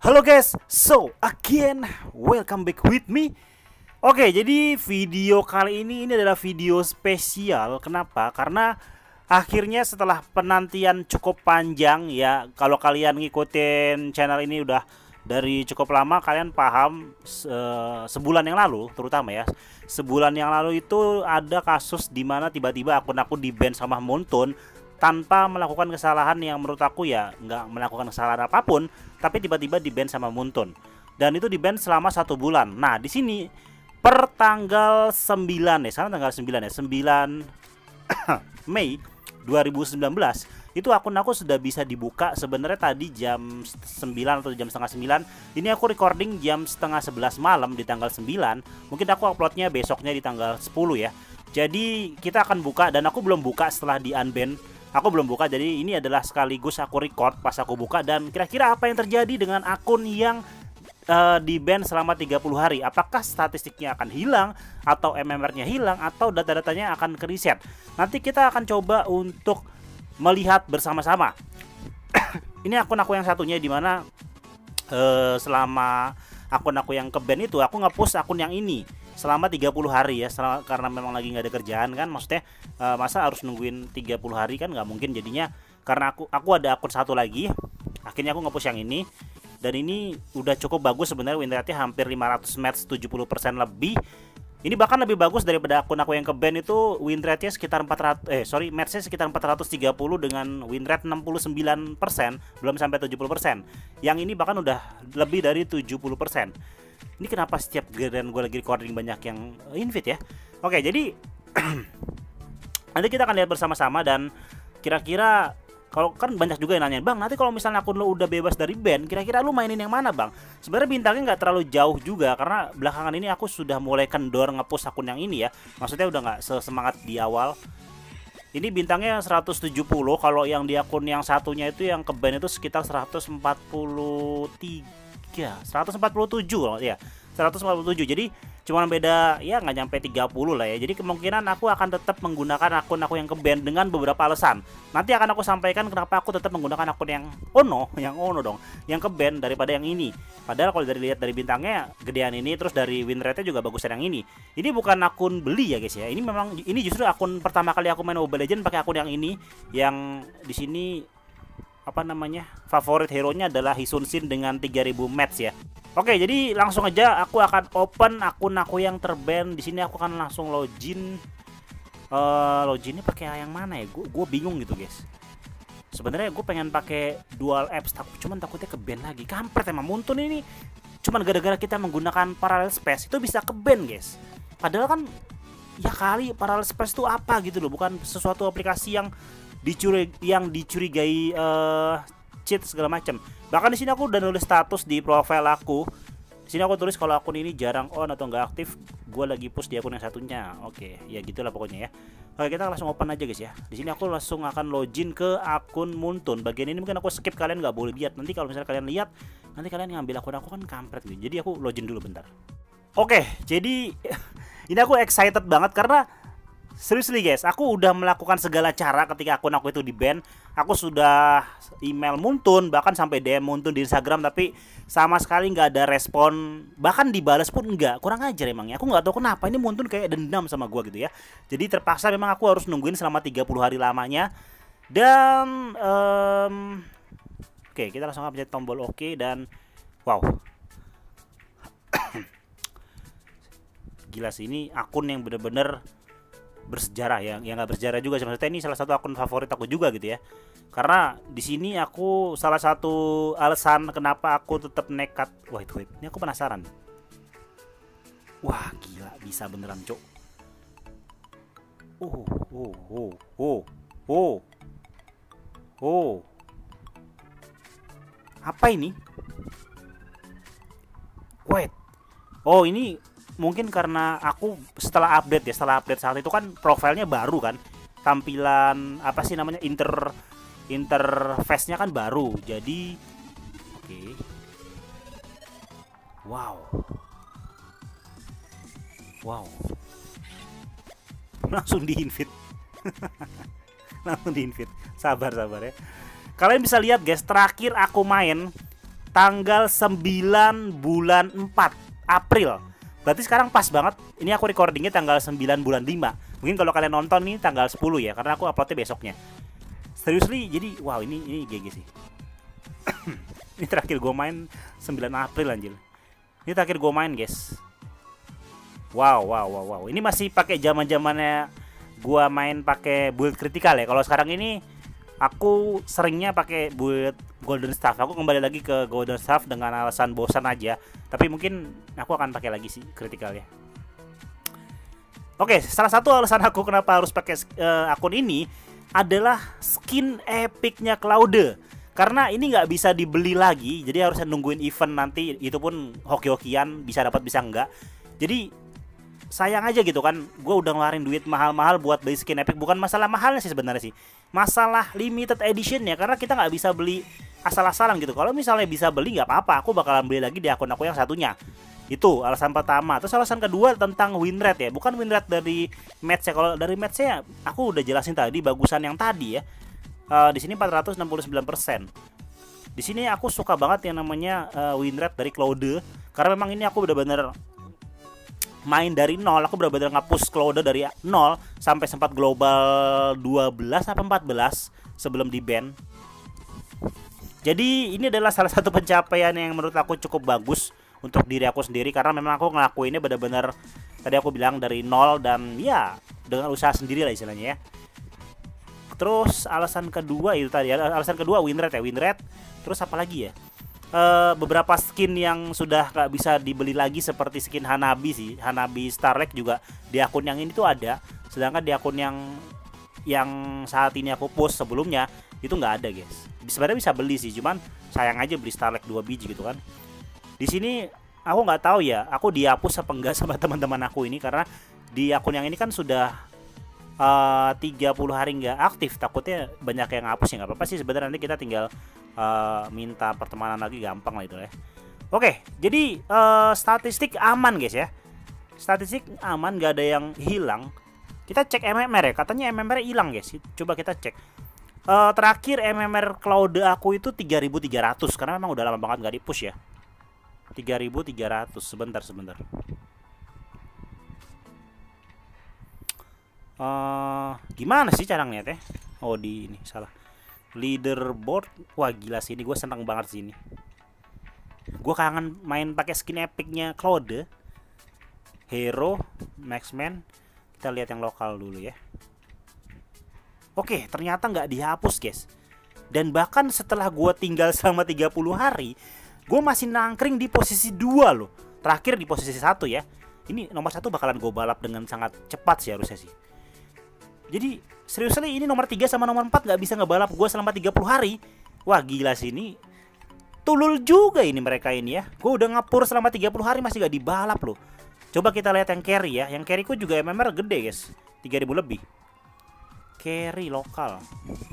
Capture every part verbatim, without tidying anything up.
Halo guys, so again welcome back with me. Oke, jadi video kali ini ini adalah video spesial. Kenapa? Karena akhirnya setelah penantian cukup panjang ya, kalau kalian ngikutin channel ini udah dari cukup lama, kalian paham se sebulan yang lalu terutama ya. Sebulan yang lalu itu ada kasus dimana tiba-tiba akun aku di-ban sama Moonton tanpa melakukan kesalahan yang menurut aku ya nggak melakukan kesalahan apapun, tapi tiba-tiba di-ban sama Moonton. Dan itu di-ban selama satu bulan. Nah, di sini per tanggal sembilan ya, sekarang tanggal sembilan ya, sembilan Mei dua ribu sembilan belas, itu akun aku sudah bisa dibuka sebenarnya tadi jam sembilan atau jam setengah sembilan. Ini aku recording jam setengah sebelas malam di tanggal sembilan. Mungkin aku uploadnya besoknya di tanggal sepuluh ya. Jadi kita akan buka, dan aku belum buka setelah di unban. Aku belum buka, jadi ini adalah sekaligus aku record pas aku buka. Dan kira-kira apa yang terjadi dengan akun yang uh, di-ban selama tiga puluh hari? Apakah statistiknya akan hilang, atau M M R-nya hilang, atau data-datanya akan ke reset? Nanti kita akan coba untuk melihat bersama-sama. Ini akun aku yang satunya, dimana uh, selama akun aku yang ke-ban itu aku nge-push akun yang ini selama tiga puluh hari ya, selama, karena memang lagi nggak ada kerjaan kan, maksudnya uh, masa harus nungguin tiga puluh hari kan nggak mungkin. Jadinya karena aku aku ada akun satu lagi, akhirnya aku nge-push yang ini. Dan ini udah cukup bagus sebenarnya, win rate-nya hampir lima ratus match, tujuh puluh persen lebih. Ini bahkan lebih bagus daripada akun aku yang ke-ban itu, win rate-nya sekitar empat ratus eh sorry match-nya sekitar empat ratus tiga puluh dengan win rate enam puluh sembilan persen, belum sampai tujuh puluh persen. Yang ini bahkan udah lebih dari tujuh puluh persen. Ini kenapa setiap giliran gue lagi recording banyak yang invite ya? Oke, jadi nanti kita akan lihat bersama-sama. Dan kira-kira, kalau kan banyak juga yang nanya, Bang, nanti kalau misalnya akun lo udah bebas dari ban, kira-kira lu mainin yang mana, Bang? Sebenarnya bintangnya nggak terlalu jauh juga, karena belakangan ini aku sudah mulai kendor nge-push akun yang ini ya. Maksudnya udah nggak sesemangat di awal. Ini bintangnya seratus tujuh puluh, kalau yang di akun yang satunya itu yang ke-ban itu sekitar seratus empat puluh tiga, seratus empat puluh tujuh ya, seratus empat puluh tujuh. Jadi cuma beda ya nggak nyampe tiga puluh lah ya. Jadi kemungkinan aku akan tetap menggunakan akun aku yang ke-ban dengan beberapa alasan. Nanti akan aku sampaikan kenapa aku tetap menggunakan akun yang ono, yang ono dong, yang ke-ban daripada yang ini. Padahal kalau dari lihat dari bintangnya gedean ini, terus dari win rate-nya juga bagusan yang ini. Ini bukan akun beli ya guys ya. Ini memang ini justru akun pertama kali aku main Mobile Legends pakai akun yang ini, yang di sini apa namanya, favorit hero-nya adalah Hisun Shin dengan tiga ribu match ya. Oke, jadi langsung aja aku akan open akun aku yang terban. Di sini aku akan langsung login. Uh, loginnya pakai yang mana ya? Gue gue bingung gitu guys. Sebenarnya gue pengen pakai dual apps, tapi cuman takutnya ke-ban lagi. Kampret emang Moonton ini. Cuman gara-gara kita menggunakan parallel space itu bisa ke-ban guys. Padahal kan ya kali parallel space itu apa gitu loh, bukan sesuatu aplikasi yang dicuri yang dicurigai uh, cheat segala macam. Bahkan di sini aku udah nulis status di profile aku. Di sini aku tulis kalau akun ini jarang on atau nggak aktif, gue lagi push di akun yang satunya. Oke, ya gitulah pokoknya ya. Oke, kita langsung open aja guys ya. Di sini aku langsung akan login ke akun Moonton. Bagian ini mungkin aku skip, kalian nggak boleh lihat. Nanti kalau misalnya kalian lihat, nanti kalian ngambil akun aku kan kampret gitu. Jadi aku login dulu bentar. Oke, jadi ini aku excited banget karena seriously guys, aku udah melakukan segala cara ketika akun aku itu di-ban. Aku sudah email Moonton, bahkan sampai D M Moonton di Instagram, tapi sama sekali nggak ada respon. Bahkan dibalas pun nggak. Kurang ajar emangnya. Aku nggak tahu kenapa ini Moonton kayak dendam sama gua gitu ya. Jadi terpaksa memang aku harus nungguin selama tiga puluh hari lamanya. Dan um, oke, okay, kita langsung pencet tombol oke. Okay, dan wow, gila sih, ini akun yang bener-bener bersejarah ya, yang nggak bersejarah juga sih, maksudnya ini salah satu akun favorit aku juga gitu ya. Karena di sini aku salah satu alasan kenapa aku tetap nekat. Wait wait, ini aku penasaran. Wah gila, bisa beneran cok. Oh oh oh oh oh oh, apa ini? Wait, oh ini mungkin karena aku setelah update ya, setelah update saat itu kan profilnya baru kan, tampilan apa sih namanya, inter interface-nya kan baru. Jadi oke, okay. Wow wow, langsung di invite. Langsung di invite, sabar sabar ya. Kalian bisa lihat guys, terakhir aku main tanggal sembilan bulan empat April. Berarti sekarang pas banget. Ini aku recordingnya tanggal sembilan bulan lima. Mungkin kalau kalian nonton nih tanggal sepuluh ya, karena aku uploadnya besoknya. Seriously, jadi wow, ini ini G G sih. Ini terakhir gue main sembilan April anjir. Ini terakhir gue main, guys. Wow, wow, wow, wow. Ini masih pakai zaman-zamannya gue main pakai build critical ya. Kalau sekarang ini aku seringnya pakai build golden staff. Aku kembali lagi ke golden staff dengan alasan bosan aja. Tapi mungkin aku akan pakai lagi sih critical ya. Oke, salah satu alasan aku kenapa harus pakai uh, akun ini adalah skin epicnya Claude. Karena ini nggak bisa dibeli lagi, jadi harusnya nungguin event nanti. Itu pun hoki-hokian, bisa dapat bisa enggak. Jadi sayang aja gitu kan, gue udah ngeluarin duit mahal-mahal buat beli skin epic. Bukan masalah mahalnya sih sebenarnya sih, masalah limited edition ya. Karena kita nggak bisa beli asal-asalan gitu. Kalau misalnya bisa beli nggak apa-apa, aku bakalan beli lagi di akun aku yang satunya. Itu alasan pertama. Terus alasan kedua tentang win rate ya. Bukan win rate dari match ya. Kalau dari match ya aku udah jelasin tadi, bagusan yang tadi ya. Uh, di sini empat ratus enam puluh sembilan persen. Di sini aku suka banget yang namanya uh, win rate dari Claude. Karena memang ini aku bener-bener main dari nol. Aku bener-bener ngapus Claude dari nol sampai sempat global dua belas atau empat belas sebelum di ban. Jadi ini adalah salah satu pencapaian yang menurut aku cukup bagus untuk diri aku sendiri. Karena memang aku ngelakuinnya benar-benar tadi aku bilang dari nol. Dan ya dengan usaha sendiri lah istilahnya ya. Terus alasan kedua itu tadi, alasan kedua win rate ya, win rate. Terus apa lagi ya? E, beberapa skin yang sudah gak bisa dibeli lagi seperti skin Hanabi sih. Hanabi Starlight juga di akun yang ini tuh ada. Sedangkan di akun yang yang saat ini aku post sebelumnya itu nggak ada, guys. Sebenarnya bisa beli sih, cuman sayang aja beli Starlight dua biji gitu kan. Di sini aku nggak tahu ya, aku dihapus apa enggak sama teman-teman aku ini, karena di akun yang ini kan sudah uh, tiga puluh hari nggak aktif. Takutnya banyak yang hapus ya. Nggak apa-apa sih sebenarnya, nanti kita tinggal uh, minta pertemanan lagi, gampang lah itu ya. Oke, jadi uh, statistik aman guys ya. Statistik aman, nggak ada yang hilang. Kita cek M M R ya, katanya M M R hilang guys. Coba kita cek. Uh, terakhir M M R Claude aku itu tiga ribu tiga ratus, karena memang udah lama banget nggak di push ya. tiga ribu tiga ratus, sebentar sebentar. Uh, gimana sih cara ngeliatnya? Oh di ini salah. Leaderboard, wah gila sih ini, gue seneng banget sih ini. Gue kangen main pakai skin epicnya Claude. Hero, Maxman. Kita lihat yang lokal dulu ya. Oke, ternyata nggak dihapus guys. Dan bahkan setelah gue tinggal selama tiga puluh hari, gue masih nangkring di posisi dua loh. Terakhir di posisi satu ya. Ini nomor satu bakalan gue balap dengan sangat cepat sih harusnya sih. Jadi seriusnya ini nomor tiga sama nomor empat nggak bisa ngebalap gue selama tiga puluh hari. Wah gila sih ini. Tulul juga ini mereka ini ya. Gue udah ngapur selama tiga puluh hari masih nggak dibalap loh. Coba kita lihat yang carry ya. Yang carry ku juga M M R gede guys, tiga ribu lebih. Carry lokal.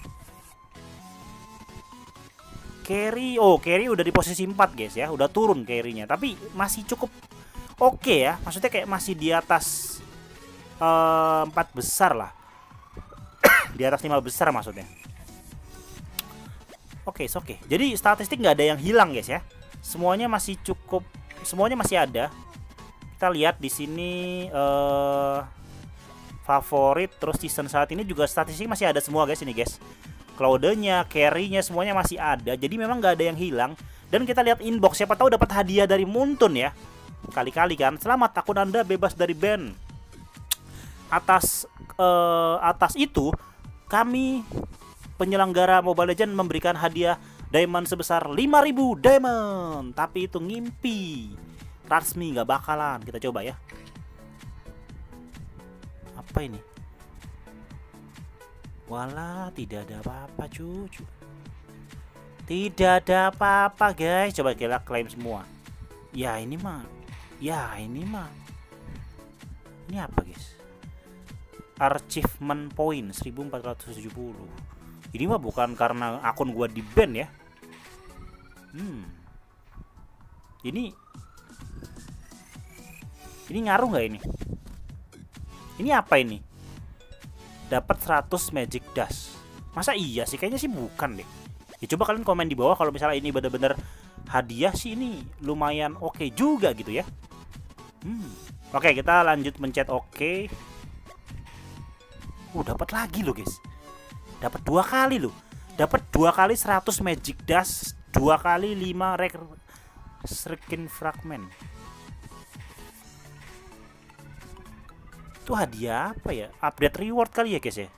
Carry, oh carry udah di posisi empat guys ya. Udah turun carry-nya, tapi masih cukup oke okay ya. Maksudnya kayak masih di atas uh, empat besar lah. Di atas lima besar maksudnya. Oke, okay, oke. Okay. Jadi statistik nggak ada yang hilang guys ya. Semuanya masih cukup, semuanya masih ada. Kita lihat di sini uh, favorit, terus season saat ini juga statistik masih ada semua guys ini guys. Claude-nya, carry-nya semuanya masih ada. Jadi memang nggak ada yang hilang. Dan kita lihat inbox, siapa tahu dapat hadiah dari Muntun ya. Kali-kali kan. Selamat, akun Anda bebas dari ban. Atas uh, atas itu kami penyelenggara Mobile Legends memberikan hadiah diamond sebesar lima ribu diamond. Tapi itu ngimpi. Rasmi nggak bakalan. Kita coba ya. Apa ini? Walah, tidak ada apa-apa cucu. Tidak ada apa-apa guys. Coba kita klaim semua. Ya ini mah. Ya ini mah. Ini apa guys? Achievement point seribu empat ratus tujuh puluh. Ini mah bukan karena akun gua di ban ya. Hmm. Ini Ini ngaruh nggak ini? Ini apa ini? Dapat seratus magic dust. Masa iya sih? Kayaknya sih bukan deh. Ya coba kalian komen di bawah kalau misalnya ini bener-bener hadiah sih ini lumayan oke okay juga gitu ya. Hmm. Oke, okay, kita lanjut mencet oke. Okay. Uh, dapat lagi loh guys. Dapat dua kali loh. Dapat dua kali seratus magic dust, dua kali lima rek skin fragment. Itu hadiah apa ya? Update reward kali ya guys ya.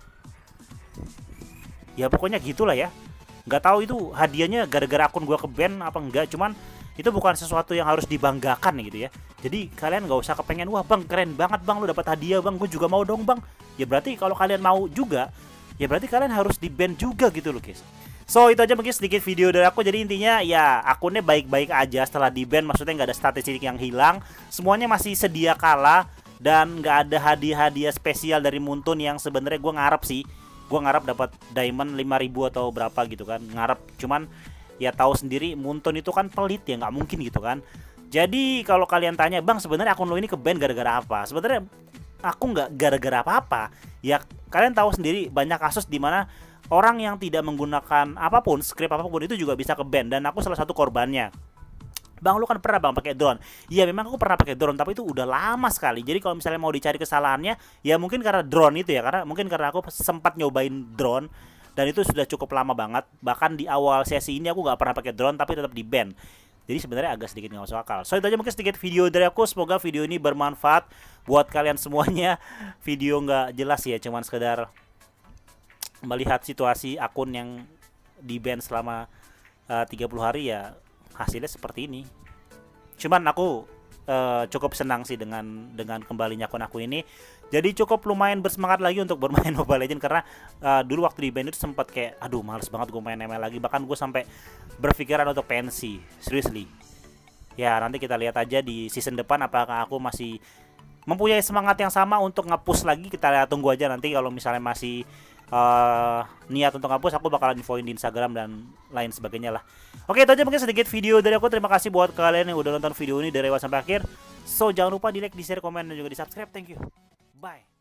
Ya pokoknya gitulah ya. Nggak tahu itu hadiahnya gara-gara akun gua ke ban apa enggak, cuman itu bukan sesuatu yang harus dibanggakan gitu ya. Jadi kalian nggak usah kepengen, wah bang keren banget bang lu dapat hadiah bang, gue juga mau dong bang. Ya berarti kalau kalian mau juga, ya berarti kalian harus di ban juga gitu loh guys. So itu aja mungkin sedikit video dari aku. Jadi intinya ya akunnya baik-baik aja setelah di ban, maksudnya nggak ada statistik yang hilang, semuanya masih sedia kala dan nggak ada hadiah-hadiah spesial dari Muntun yang sebenarnya gue ngarep sih. Gue ngarep dapat diamond lima ribu atau berapa gitu kan, ngarep. Cuman ya tahu sendiri Muntun itu kan pelit ya, nggak mungkin gitu kan. Jadi kalau kalian tanya, bang sebenarnya akun lo ini ke ban gara-gara apa? Sebenarnya aku nggak gara-gara apa-apa. Ya kalian tahu sendiri banyak kasus dimana orang yang tidak menggunakan apapun, script apapun itu juga bisa ke ban, dan aku salah satu korbannya. Bang lu kan pernah bang pakai drone. Iya memang aku pernah pakai drone, tapi itu udah lama sekali. Jadi kalau misalnya mau dicari kesalahannya, ya mungkin karena drone itu ya, karena mungkin karena aku sempat nyobain drone dan itu sudah cukup lama banget. Bahkan di awal sesi ini aku nggak pernah pakai drone tapi tetap di ban. Jadi sebenarnya agak sedikit nggak masuk akal. So itu aja mungkin sedikit video dari aku. Semoga video ini bermanfaat buat kalian semuanya. Video nggak jelas ya, cuman sekedar melihat situasi akun yang di ban selama uh, tiga puluh hari ya. Hasilnya seperti ini. Cuman aku uh, cukup senang sih dengan dengan kembalinya akun aku ini. Jadi cukup lumayan bersemangat lagi untuk bermain Mobile Legends, karena uh, dulu waktu di ban itu sempat kayak aduh males banget gue main M L lagi. Bahkan gue sampai berpikiran untuk pensi. Seriously. Ya nanti kita lihat aja di season depan apakah aku masih mempunyai semangat yang sama untuk nge-push lagi. Kita lihat, tunggu aja nanti kalau misalnya masih Uh, niat untuk hapus, aku bakalan infoin di Instagram dan lain sebagainya lah. Oke, itu aja mungkin sedikit video dari aku. Terima kasih buat kalian yang udah nonton video ini dari awal sampai akhir. So jangan lupa di like, di share, komen, dan juga di subscribe. Thank you. Bye.